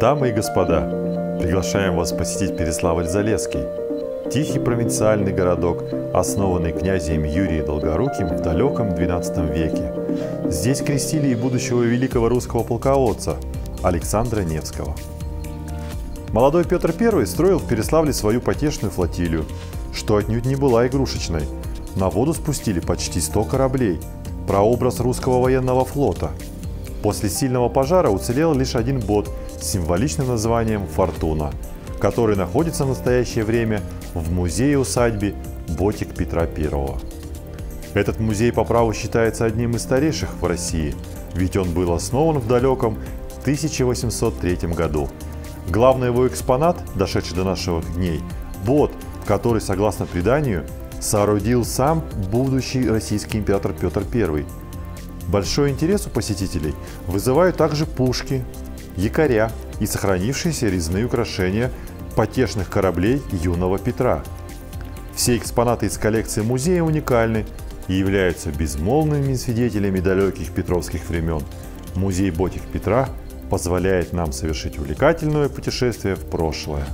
Дамы и господа, приглашаем вас посетить Переславль-Залесский, тихий провинциальный городок, основанный князем Юрием Долгоруким в далеком XII веке. Здесь крестили и будущего великого русского полководца Александра Невского. Молодой Петр I строил в Переславле свою потешную флотилию, что отнюдь не была игрушечной. На воду спустили почти 100 кораблей, прообраз русского военного флота. После сильного пожара уцелел лишь один бот с символичным названием «Фортуна», который находится в настоящее время в музее-усадьбе Ботик Петра I. Этот музей по праву считается одним из старейших в России, ведь он был основан в далеком 1803 году. Главный его экспонат, дошедший до наших дней, бот, который, согласно преданию, соорудил сам будущий российский император Петр I. Большой интерес у посетителей вызывают также пушки, якоря и сохранившиеся резные украшения потешных кораблей юного Петра. Все экспонаты из коллекции музея уникальны и являются безмолвными свидетелями далеких петровских времен. Музей Ботик Петра позволяет нам совершить увлекательное путешествие в прошлое.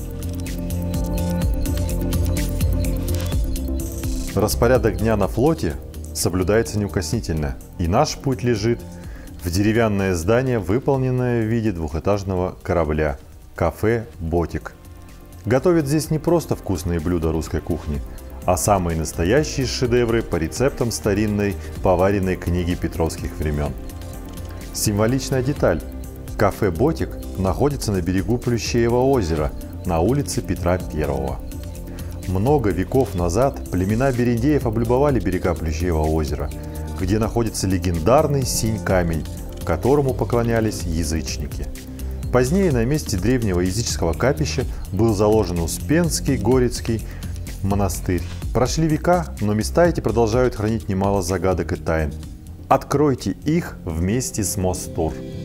Распорядок дня на флоте соблюдается неукоснительно, и наш путь лежит в деревянное здание, выполненное в виде двухэтажного корабля – кафе «Ботик». Готовят здесь не просто вкусные блюда русской кухни, а самые настоящие шедевры по рецептам старинной поваренной книги петровских времен. Символичная деталь – кафе «Ботик» находится на берегу Плющеева озера на улице Петра I. Много веков назад племена берендеев облюбовали берега Плющеева озера, где находится легендарный синь-камень, которому поклонялись язычники. Позднее на месте древнего языческого капища был заложен Успенский Горецкий монастырь. Прошли века, но места эти продолжают хранить немало загадок и тайн. Откройте их вместе с Мост Тур.